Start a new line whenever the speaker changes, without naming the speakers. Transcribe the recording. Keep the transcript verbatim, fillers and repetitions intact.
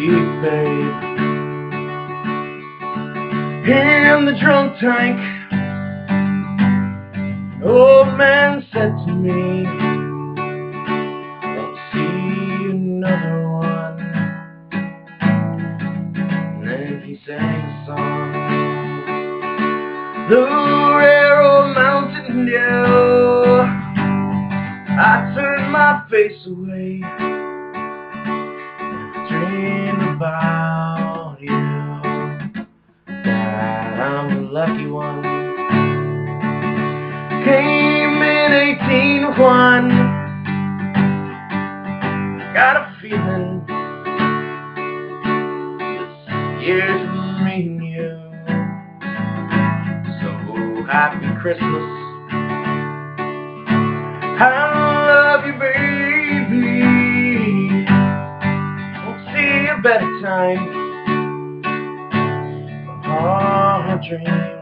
babe. In the drunk tank, an old man said to me, "Won't see another one." And then he sang a song, the rare old Mountain Dew. I turned my face away, dreamed about you, that I'm the lucky one. Came in eighteen oh one, got a feeling this year's for me and you. So happy Christmas, I love you, baby. Won't see a better time, a dream.